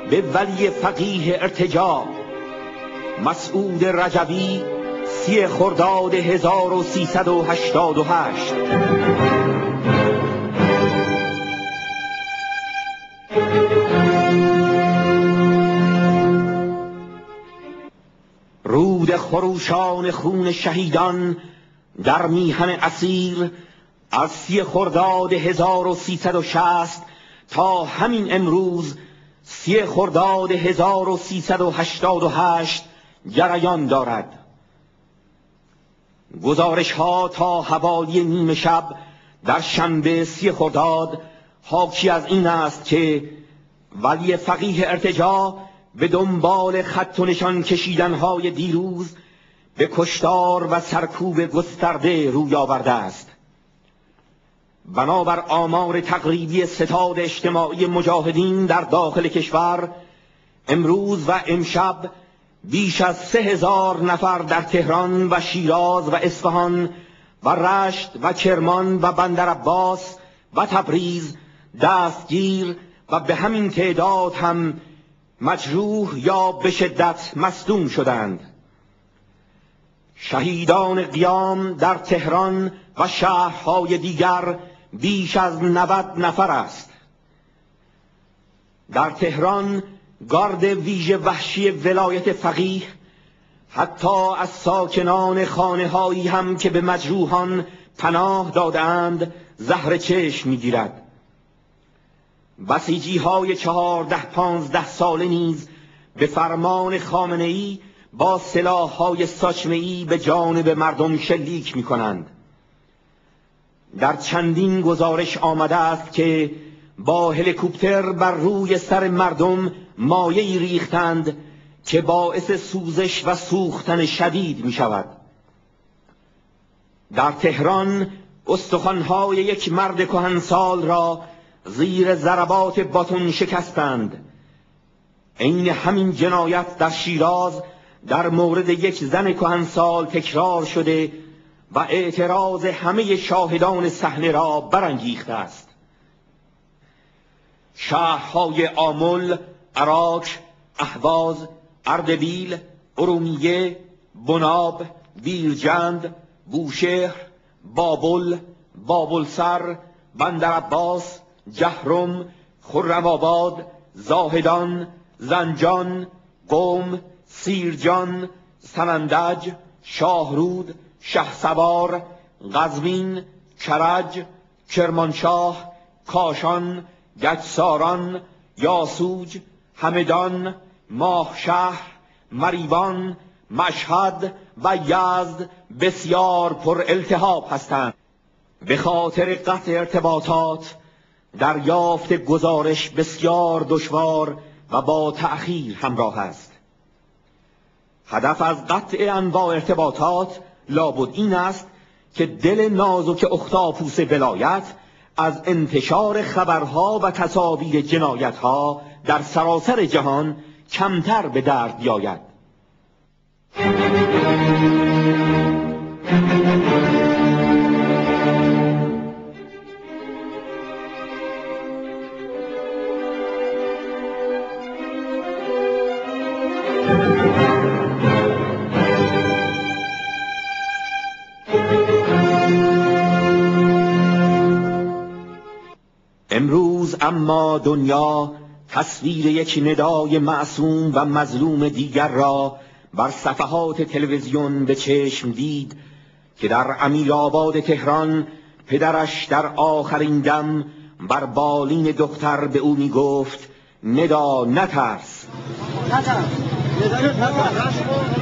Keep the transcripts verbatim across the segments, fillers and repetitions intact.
به ولی فقیه ارتجاع مسعود رجبی سی خرداد هزار و سیصد و هشتاد و هشت. رود خروشان خون شهیدان در میهن اسیر از سی خرداد هزار و سیصد و شصت تا همین امروز سی خرداد هزار و سیصد و هشتاد و هشت جریان دارد. گزارش ها تا حوالی نیمه شب در شنبه سی خرداد حاکی از این است که ولی فقیه ارتجاع به دنبال خط و نشان کشیدن های دیروز به کشتار و سرکوب گسترده روی آورده است. بنابر آمار تقریبی ستاد اجتماعی مجاهدین در داخل کشور، امروز و امشب بیش از سه هزار نفر در تهران و شیراز و اصفهان و رشت و کرمان و بندرعباس و تبریز دستگیر و به همین تعداد هم مجروح یا به شدت مصدوم شدند. شهیدان قیام در تهران و شهرهای دیگر بیش از نود نفر است. در تهران گارد ویژه وحشی ولایت فقیه حتی از ساکنان خانه هایی هم که به مجروحان پناه دادند زهر چشم میگیرد. بسیجی های چهارده پانزده ساله نیز به فرمان خامنه‌ای با سلاح های ساچمه‌ای به جانب مردم شلیک می کنند. در چندین گزارش آمده است که با هلیکوپتر بر روی سر مردم مایعی ریختند که باعث سوزش و سوختن شدید می شود. در تهران استخوان‌های یک مرد کهنسال را زیر ضربات باتون شکستند. عین همین جنایت در شیراز در مورد یک زن کهنسال تکرار شده و اعتراض همه شاهدان صحنه را برانگیخته است. شهرهای آمل، عراک، اهواز، اردبیل، ارومیه، بناب، بیرجند، بوشهر، بابل، بابلسر، بندرعباس، جهرم، خرم‌آباد، زاهدان، زنجان، قم، سیرجان، سنندج، شاهرود، شهسوار، قزوین، کرج، کرمانشاه، کاشان، گچساران، یاسوج، همدان، ماهشهر، مریوان، مشهد و یزد بسیار پر التهاب هستند. به خاطر قطع ارتباطات دریافت گزارش بسیار دشوار و با تأخیر همراه است. هدف از قطع انواع ارتباطات لابد این است که دل نازک اختاپوس ولایت از انتشار خبرها و تصاویر جنایتها در سراسر جهان کمتر به درد بیاید. امروز اما دنیا تصویر یک ندای معصوم و مظلوم دیگر را بر صفحات تلویزیون به چشم دید که در امیرآباد تهران پدرش در آخرین دم بر بالین دختر به او می گفت ندا نترس. نترس. ندا نترس.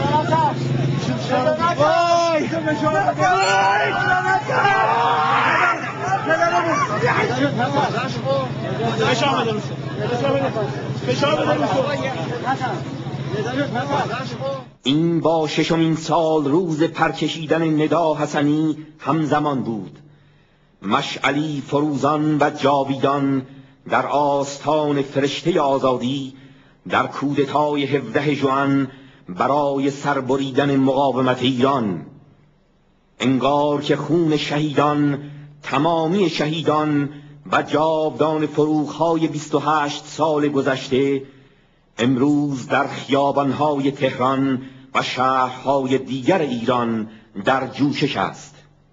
این با ششمین سال روز پرکشیدن ندا حسنی همزمان بود. مشعلی فروزان و جاویدان در آستان فرشته آزادی در کودتای هفده ژوئن برای سربریدن مقاومت ایران. انگار که خون شهیدان، تمامی شهیدان و جاودان فروخ‌های بیست و هشت سال گذشته امروز در خیابانهای تهران و شهرهای دیگر ایران در جوشش است.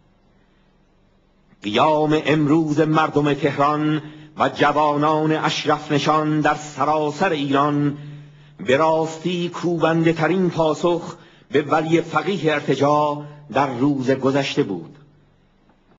قیام امروز مردم تهران و جوانان اشرف نشان در سراسر ایران به راستی کوبنده ترین پاسخ به ولی فقیه ارتجاع در روز گذشته بود.